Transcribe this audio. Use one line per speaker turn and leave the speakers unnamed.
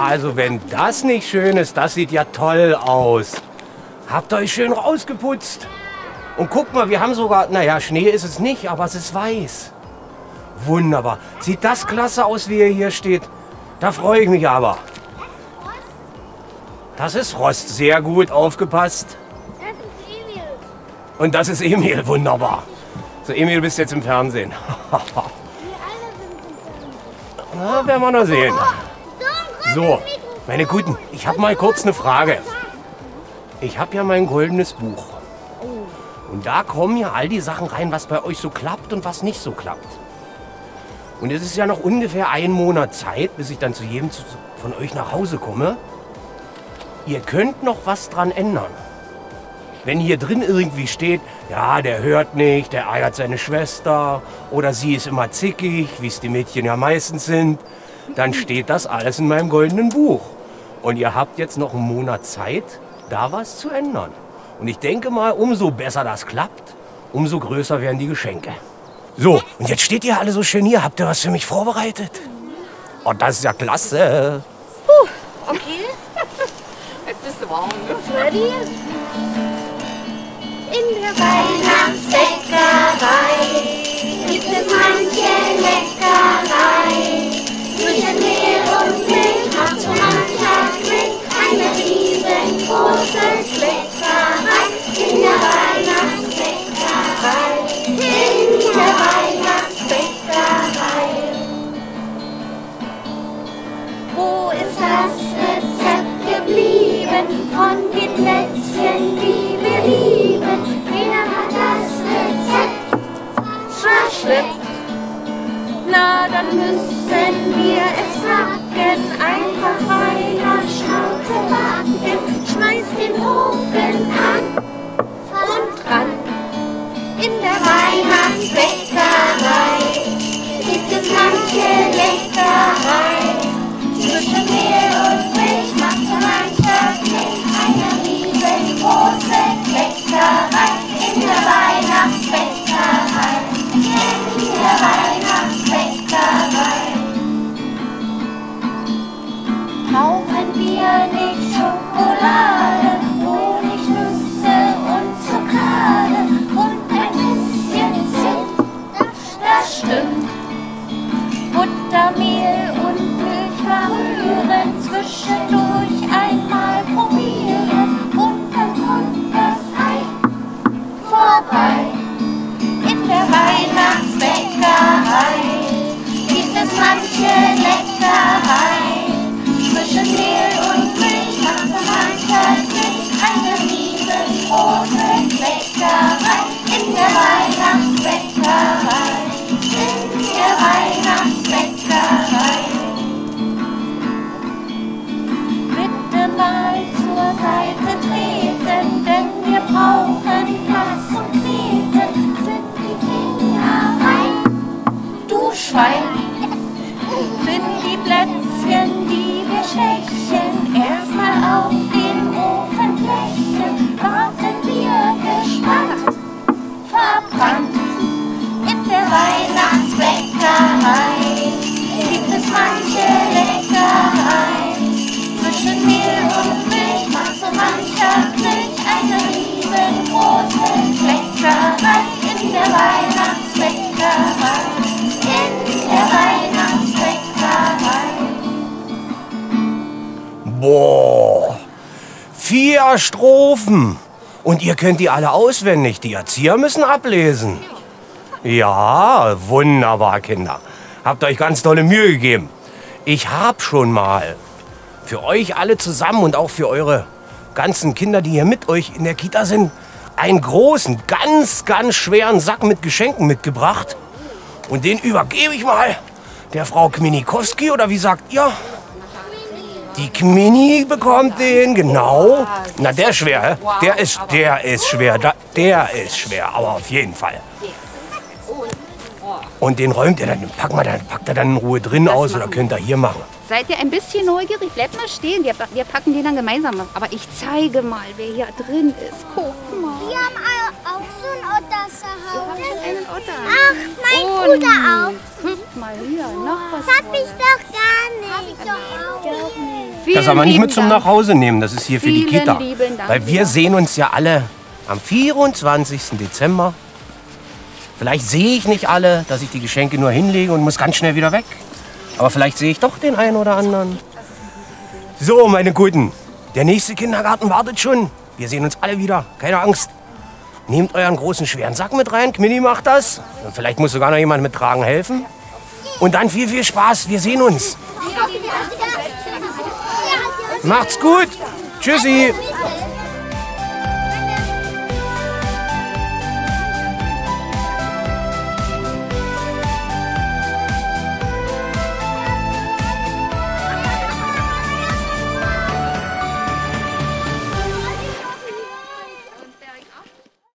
also wenn das nicht schön ist, das sieht ja toll aus. Habt ihr euch schön rausgeputzt. Und guckt mal, wir haben sogar, naja, Schnee ist es nicht, aber es ist weiß. Wunderbar. Sieht das klasse aus, wie er hier steht? Da freue ich mich aber. Das ist Frost. Sehr gut, aufgepasst.
Das ist Emil.
Und das ist Emil, wunderbar. So, Emil, du bist jetzt im Fernsehen.
Wir alle sind im Fernsehen.
Na, werden wir noch sehen.
So,
So, meine Guten, ich habe mal kurz eine Frage. Ich habe ja mein goldenes Buch. Und da kommen ja all die Sachen rein, was bei euch so klappt und was nicht so klappt. Und es ist ja noch ungefähr 1 Monat Zeit, bis ich dann zu jedem von euch nach Hause komme. Ihr könnt noch was dran ändern. Wenn hier drin irgendwie steht, ja, der hört nicht, der ärgert seine Schwester oder sie ist immer zickig, wie es die Mädchen ja meistens sind, dann steht das alles in meinem goldenen Buch. Und ihr habt jetzt noch 1 Monat Zeit, da was zu ändern. Und ich denke mal, umso besser das klappt, umso größer werden die Geschenke. So, und jetzt steht ihr alle so schön hier. Habt ihr was für mich vorbereitet? Oh, das ist ja klasse.
Okay. Jetzt bist du warm.
ready? In der Weihnachtsbäckerei gibt es manche Leckerei. Zwischen Mehl und Milch macht so mancher Klick eine riesengroße Kleckerei. In der Weihnachtsbäckerei, in der Weihnachtsbäckerei. Wo ist das Rezept geblieben von den Plätzchen, die wir lieben? Wer hat das Rezept verschleppt? Na, dann müssen wir es sagen, einfach Weihnachtsschnauze backen. Schmeiß den Ofen an und ran. In der Weihnachtsbäckerei gibt es manche Leckerei. Zwischen Mehl und Milch macht so mancher Klick eine riesengroße Kleckerei. In der Weihnachtsbäckerei, in der Weihnachtsbäckerei. Brauchen wir nicht Schokolade, Honig, Nüsse und Zuckerle und ein bisschen Zimt, das stimmt. Butter, Mehl und Milch verrühren, zwischendurch einmal probieren und dann kommt das Ei vorbei. In der Weihnachtsbäckerei gibt es manche Leckerei. Zwischen Mehl und Milch macht so mancher Klick eine riesengroße Kleckerei. In der Weihnachtsbäckerei, in der Weihnachtsbäckerei. Bitte mal zur Seite treten, denn wir brauchen Platz zum Kneten. Sind die Finger rein, du Schwein? Sind die Plätzchen, die wir stechen, erstmal auf den Ofenflächen, warten wir gespannt, verbrannt. In der Weihnachtsbäckerei gibt es manche Leckerei. Zwischen Mehl und Milch macht so mancher Klick eine riesengroße Kleckerei. In der Weihnachtsbäckerei, in der Weihnachtsbäckerei.
Boah, 4 Strophen. Und ihr könnt die alle auswendig. Die Erzieher müssen ablesen. Ja, wunderbar, Kinder. Habt euch ganz tolle Mühe gegeben. Ich habe schon mal für euch alle zusammen und auch für eure ganzen Kinder, die hier mit euch in der Kita sind, einen großen, ganz, ganz schweren Sack mit Geschenken mitgebracht. Und den übergebe ich mal der Frau Kminikowski, oder wie sagt ihr? Die Kmini bekommt den, genau. Na, der ist schwer, hä? Der ist schwer, der ist schwer, aber auf jeden Fall. Und den räumt ihr dann, packt er dann in Ruhe drin aus oder könnt ihr hier machen.
Seid ihr ein bisschen neugierig? Bleibt mal stehen. Wir packen den dann gemeinsam. Aber ich zeige mal, wer hier drin ist. Guck mal.
Wir haben auch auch so ein Otter zu Hause.
Einen Otter.
Ach, mein Bruder auch.
Guck mal hier, noch was.
Das hab ich doch gar nicht. Hab ich doch auch nicht.
Das aber nicht mit zum Nachhause nehmen, das ist hier für die
Vielen
Kita.
lieben Dank.
Weil wir sehen uns ja alle am 24. Dezember. Vielleicht sehe ich nicht alle, dass ich die Geschenke nur hinlege und muss ganz schnell wieder weg. Aber vielleicht sehe ich doch den einen oder anderen. So, meine Guten, der nächste Kindergarten wartet schon. Wir sehen uns alle wieder, keine Angst. Nehmt euren großen, schweren Sack mit rein, Kmini macht das. Und vielleicht muss sogar noch jemand mit Tragen helfen. Und dann viel, viel Spaß, wir sehen uns. Macht's gut, tschüssi.